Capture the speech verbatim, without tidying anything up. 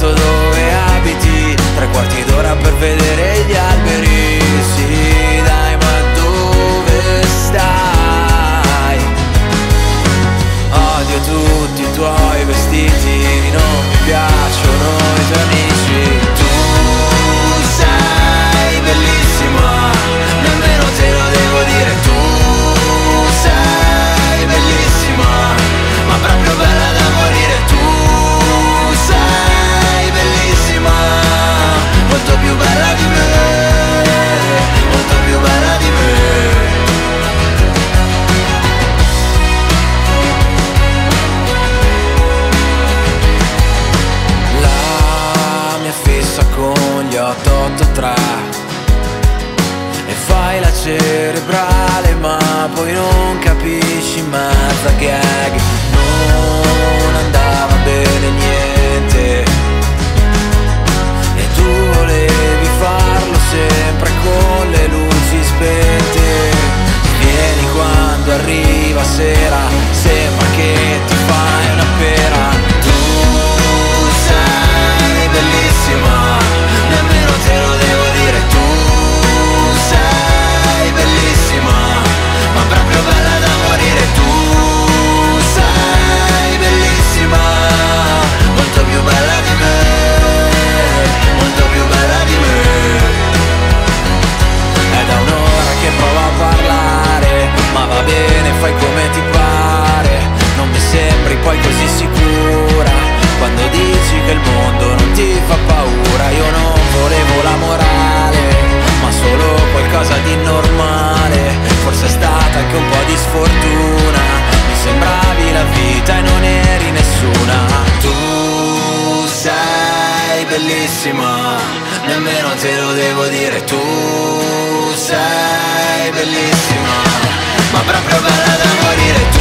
posto dove abiti, tre quarti d'ora per vedere gli alberi. Sì, dai, ma dove stai? Odio tutti i tuoi vestiti, non mi piacciono i tuoi amici. Tu sei bellissima, nemmeno te lo devo dire. Tu sei bellissima, ma proprio bella da morire. Tu sei bellissima, molto più bella di me, molto più bella di me. La mia fissa con gli otto otto tre e fai la cerebrale, ma poi non capisci mezza gag. Non andava bene niente e tu volevi farlo sempre con le luci spente. Vieni quando arriva sera, sembra che ti fai una pera. Tu sei bellissima, nemmeno te lo devo dire. Tu sei bellissima, ma proprio bella da morire. Tu sei bellissima, molto più bella di me, molto più bella di me. È da un'ora che provo a parlare, ma va bene, fai come ti pare. Non mi sembri poi così sicura quando dici che il mondo non ti fa paura. Io non volevo la morale, ma solo qualcosa di normale. Forse è stata anche un po' di sfortuna, mi sembravi la vita e non eri nessuna. Tu sei bellissima, nemmeno te lo devo dire. Tu sei bellissima, ma proprio bella da morire. Tu